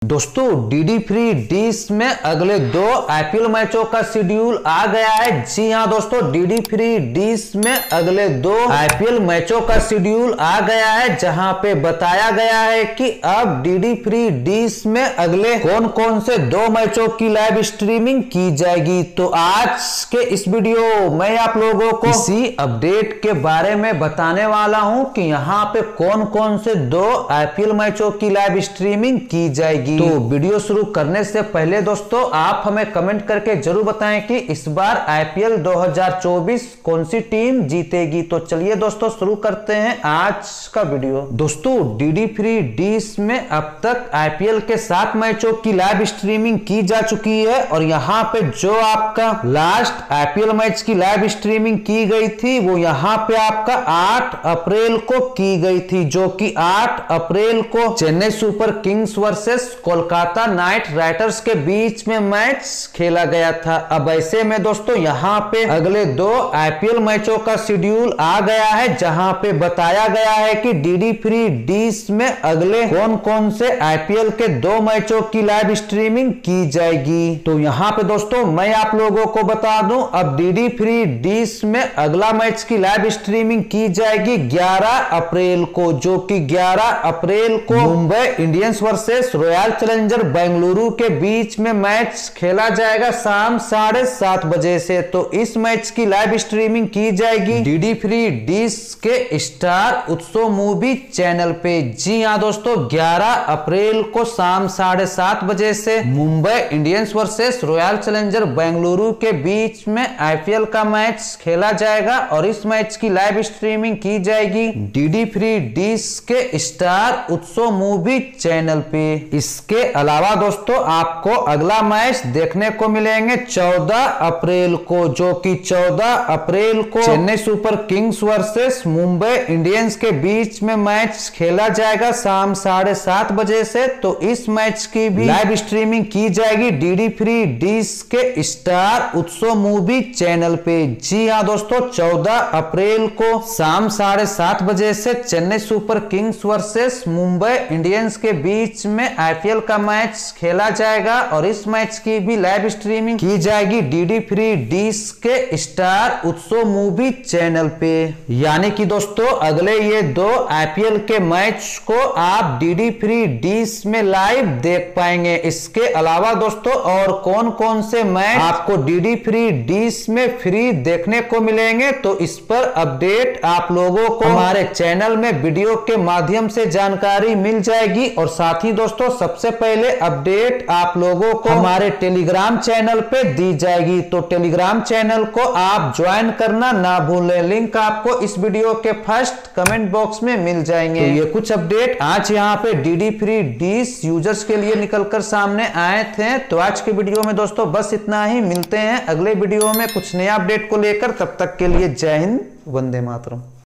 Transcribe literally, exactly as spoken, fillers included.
दोस्तों DD Free Dish में अगले दो आईपीएल मैचों का शेड्यूल आ गया है। जी हां दोस्तों, डीडी फ्री डिश में अगले दो आईपीएल मैचों का शेड्यूल आ गया है, जहां पे बताया गया है कि अब डीडी फ्री डिश में अगले कौन कौन से दो मैचों की लाइव स्ट्रीमिंग की जाएगी। तो आज के इस वीडियो में आप लोगों को इसी अपडेट के बारे में बताने वाला हूं कि यहाँ पे कौन कौन से दो आईपीएल मैचों की लाइव स्ट्रीमिंग की जाएगी। तो वीडियो शुरू करने से पहले दोस्तों आप हमें कमेंट करके जरूर बताएं कि इस बार आईपीएल दो हज़ार चौबीस कौन सी टीम जीतेगी। तो चलिए दोस्तों शुरू करते हैं आज का वीडियो। दोस्तों डीडी फ्री डिश में अब तक आईपीएल के सात मैचों की लाइव स्ट्रीमिंग की जा चुकी है और यहाँ पे जो आपका लास्ट आईपीएल मैच की लाइव स्ट्रीमिंग की गई थी वो यहाँ पे आपका आठ अप्रैल को की गई थी, जो कि आठ अप्रैल को Chennai Super Kings versus Kolkata Knight Riders के बीच में मैच खेला गया था। अब ऐसे में दोस्तों यहाँ पे अगले दो आईपीएल मैचों का शेड्यूल आ गया है, जहां पे बताया गया है कि डीडी फ्री डिश में अगले कौन कौन से आईपीएल के दो मैचों की लाइव स्ट्रीमिंग की जाएगी। तो यहाँ पे दोस्तों मैं आप लोगों को बता दूं, अब डीडी फ्री डिश में अगला मैच की लाइव स्ट्रीमिंग की जाएगी ग्यारह अप्रैल को, जो कि ग्यारह अप्रैल को Mumbai Indians versus Royal Challenger Bengaluru के बीच में मैच खेला जाएगा शाम साढ़े सात बजे से। तो इस मैच की लाइव स्ट्रीमिंग की जाएगी डीडी फ्री डिश के स्टार उत्सव मूवी चैनल पे। जी हाँ दोस्तों, ग्यारह अप्रैल को शाम साढ़े सात बजे से Mumbai Indians versus Royal Challenger Bengaluru के बीच में आईपीएल का मैच खेला जाएगा और इस मैच की लाइव स्ट्रीमिंग की जाएगी डीडी फ्री डिश के स्टार उत्सव मूवी चैनल पे। इसके अलावा दोस्तों आपको अगला मैच देखने को मिलेंगे चौदह अप्रैल को, जो कि चौदह अप्रैल को Chennai Super Kings versus Mumbai Indians के बीच में मैच खेला जाएगा शाम साढ़े सात बजे से। तो इस मैच की भी लाइव स्ट्रीमिंग की जाएगी डीडी फ्री डिश के स्टार उत्सव मूवी चैनल पे। जी हाँ दोस्तों, चौदह अप्रैल को शाम साढ़े सात बजे से Chennai Super Kings versus Mumbai Indians के बीच में आईपीएल का मैच खेला जाएगा और इस मैच की भी लाइव स्ट्रीमिंग की जाएगी डीडी फ्री डिश के स्टार उत्सव मूवी चैनल पे। यानी कि दोस्तों अगले ये दो आईपीएल के मैच को आप डीडी फ्री डिश में लाइव देख पाएंगे। इसके अलावा दोस्तों और कौन कौन से मैच आपको डीडी फ्री डिश में फ्री देखने को मिलेंगे, तो इस पर अपडेट आप लोगों को हमारे चैनल में वीडियो के माध्यम से जानकारी मिल जाएगी। और साथ ही दोस्तों सबसे पहले अपडेट आप लोगों को हमारे टेलीग्राम चैनल पे दी जाएगी, तो टेलीग्राम चैनल को आप ज्वाइन करना ना भूलें। लिंक आपको इस वीडियो के फर्स्ट कमेंट बॉक्स में मिल जाएंगे। तो ये कुछ अपडेट आज यहाँ पे डीडी फ्री डिश यूजर्स के लिए निकलकर सामने आए थे। तो आज के वीडियो में दोस्तों बस इतना ही, मिलते हैं अगले वीडियो में कुछ नया अपडेट को लेकर। तब तक के लिए जय हिंद, वंदे मातरम।